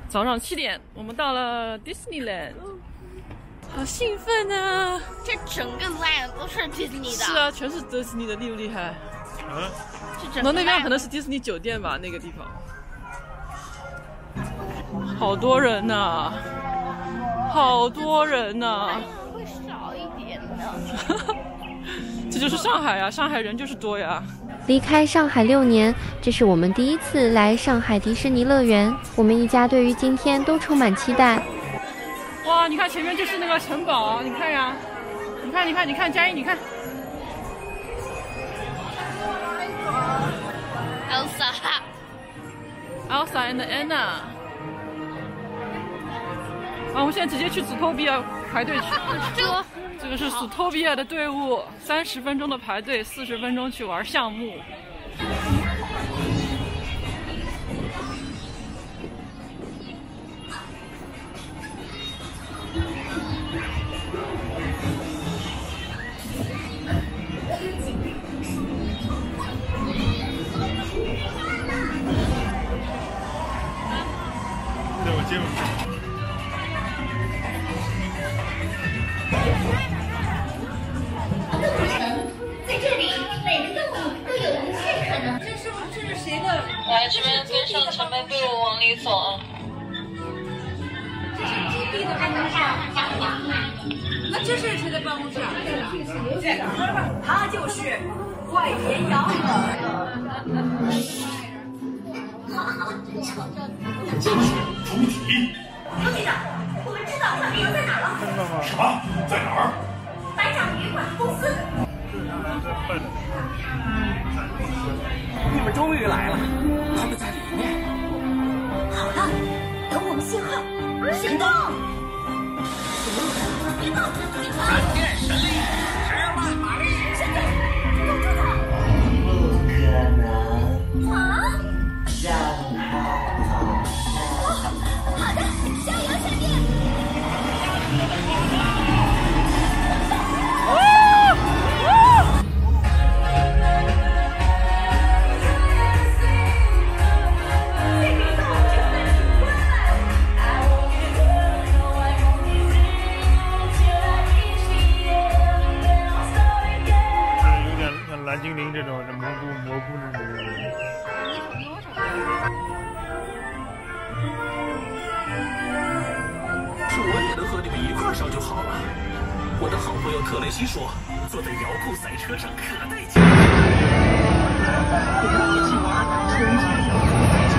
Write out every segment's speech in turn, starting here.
早上7点，我们到了 Disneyland， 好兴奋啊！ 这整个 land 都是迪士尼的。 是啊，全是迪士尼的，厉不厉害？ 啊， 那边可能是迪士尼酒店吧，那个地方。好多人呐、好多人呐、 会少一点的。 这就是上海啊，上海人就是多呀。 离开上海6年，这是我们第一次来上海迪士尼乐园。我们一家对于今天都充满期待。 哇，你看前面就是那个城堡，你看呀，你看，佳怡，你看。Elsa and Anna。我们现在直接去史托比亚排队去。这个是史托比亚的队伍，30分钟的排队，40分钟去玩项目。 对，我接吻。 在这里，每个动物都有无限可能。这是谁的？ 来，这边跟上前面队伍往里走啊。 这是 GB 的办公室。 那这是谁的办公室啊？ 在哪儿？他就是怪绵羊。好了，瞧着。 这是主体。 刘局长，我们知道小绵羊在哪儿了。 什么？在哪儿？ 白掌旅馆公司。 你们终于来了，他们在里面。 好了，等我们信号，行动！别动！ 闪电神力，10万马力！ 闪电，堵住他！ 不可能， 啊！ 让他跑。 好的，加油，闪电！ 蓝精灵这种蘑菇这种。 是我也能和你们一块上就好了。我的好朋友特雷西说，坐在遥控赛车上可带劲。我们一起玩，冲击遥控赛车。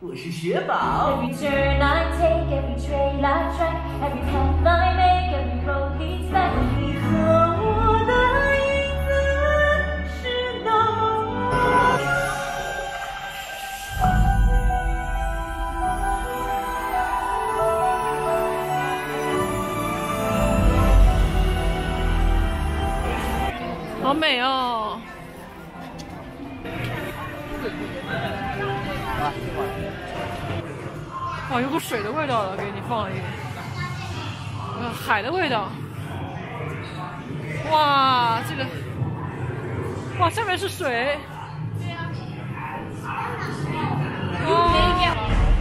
我是雪宝。 Every turn I take, every trail I track, every path I make, every road leads back. 你和我的影子是那么。 好美哦！哇，有股水的味道了，给你放了一个，海的味道。哇，这个，哇，下面是水。哇。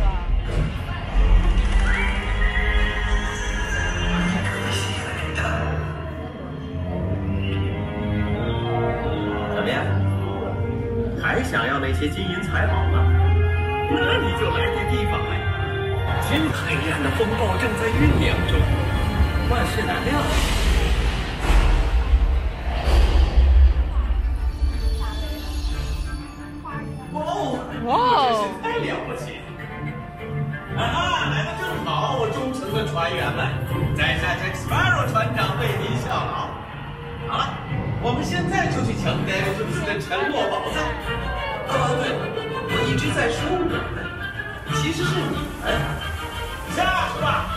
怎么样？还想要那些金银财宝吗？那你就来对地方了。黑暗的风暴正在酝酿中，万事难料。 哇！ 真是太了不起！来得正好，我忠诚的船员们，在下 Jack Sparrow 船长为您效劳。好了，我们现在就去抢 David Jones 的沉落宝藏。对了，我一直在说我们，其实是你们。下去吧。